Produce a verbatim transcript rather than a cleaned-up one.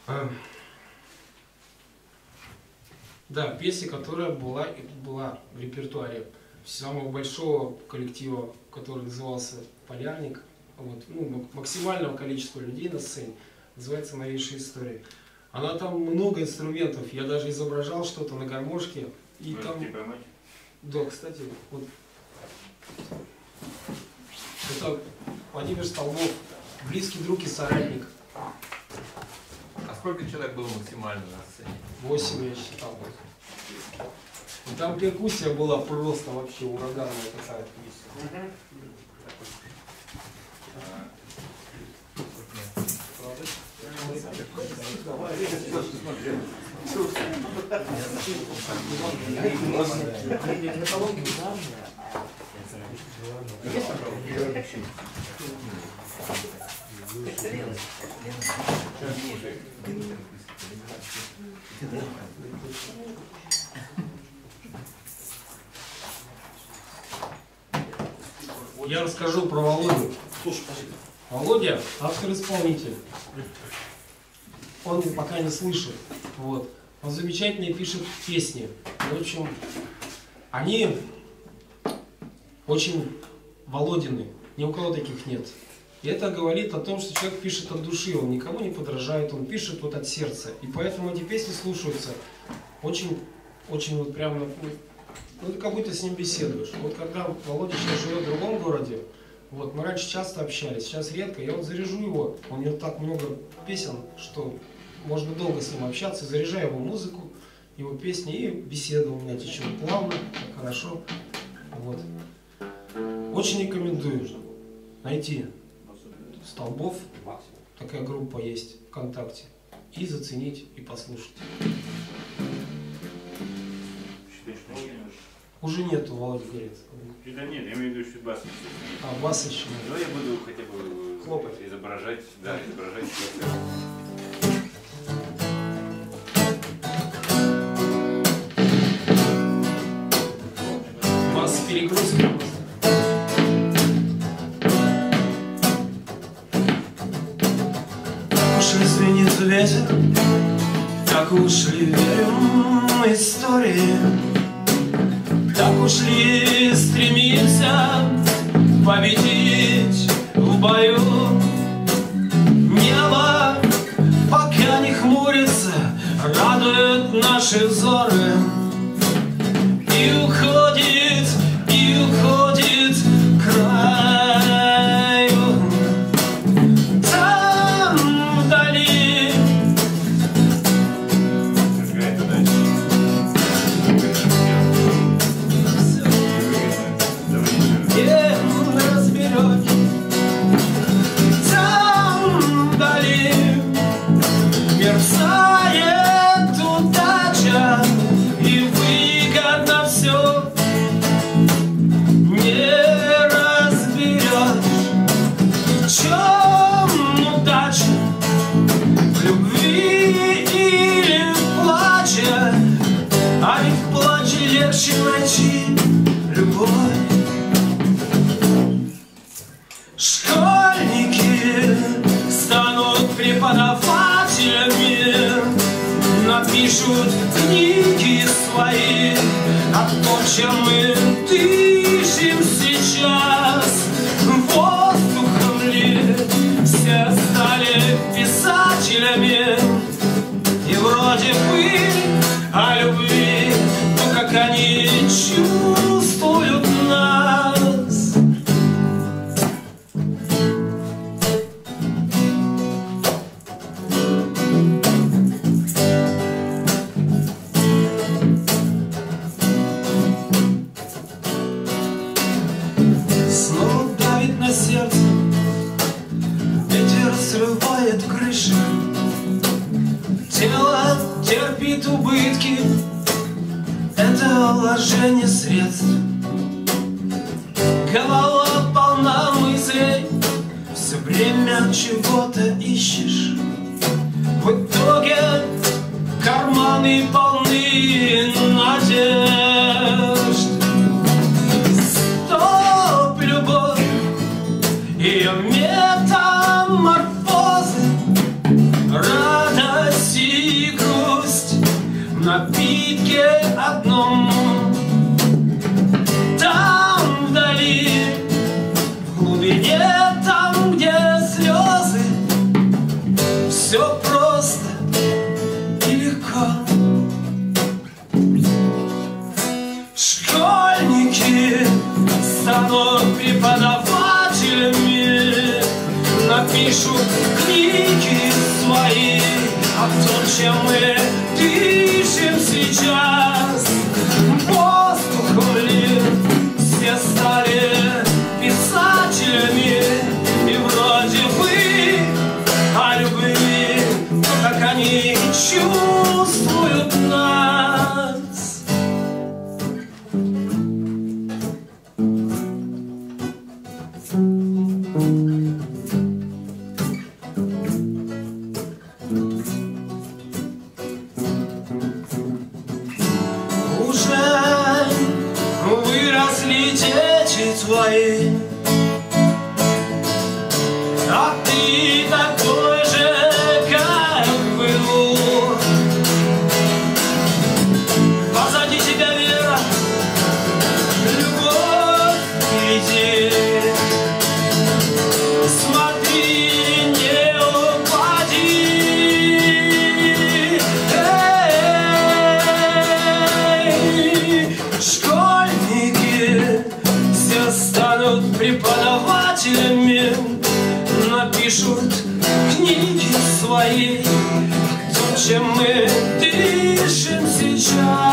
А, да, песня, которая была, была в репертуаре самого большого коллектива, который назывался «Полярник», вот, ну, максимального количества людей на сцене, называется «Новейшая история». Она там много инструментов, я даже изображал что-то на гармошке. И Можете там... поймать? Да, кстати, вот. Это Владимир Столбов, близкий друг и соратник. А сколько человек было максимально на сцене? Восемь, я считал. И там перкуссия была просто вообще ураганная такая. Я расскажу про Володю. Володя — автор-исполнитель. Он пока не слышит. Вот. Он замечательно пишет песни. В общем, они очень Володины. Ни у кого таких нет. И это говорит о том, что человек пишет от души, он никому не подражает, он пишет вот от сердца. И поэтому эти песни слушаются очень, очень вот прям, ну, ты как будто с ним беседуешь. Вот когда Володя сейчас живет в другом городе, вот, мы раньше часто общались, сейчас редко, я вот заряжу его, у него так много песен, что можно долго с ним общаться, заряжаю его музыку, его песни, и беседа у меня течет плавно, так хорошо. Вот. Очень рекомендую найти Столбов, такая группа есть ВКонтакте, и заценить, и послушать. Уже нету, Володя говорит. Да нет, я имею в виду, что бас еще. А, бас еще. Ну, я буду хотя бы хлопать, изображать, да, изображать. Бас с перегрузкой. Так уж и звенит ветер, так уж ли верим истории, так уж ли стремимся победить в бою. Небо пока не хмурится, радует наши взоры. И уходит, и уходит к краю. Там вдали мерцает удача, и выгодно все, не разберешь, в чем удача, в любви или в плаче, а ведь в плаче легче найти любовь. Школьники станут преподавателями, напишут книги свои о том, чем мы дышим сейчас. Воздухом ли все стали писателями, и вроде бы о любви, но как они чувствуют нас. Сердце ветер срывает крыши, тело терпит убытки, это вложение средств. Голова полна мыслей, все время чего-то ищешь. В итоге карманы полны надежд. Стоп, любовь, ее метаморфозы, радость все просто и легко. Школьники станут преподавателями, напишут книги свои о том, чем мы пишем сейчас. Воздух ли все стали писателями, и вроде бы о любви, как они чувствуют нас. Уже выросли дети твои, а ты такой же, как был. Позади тебя вера, любовь впереди. Смотри, не упади. Эй, школьники все станут преподавателями, напишут книги свои о том, чем мы дышим сейчас.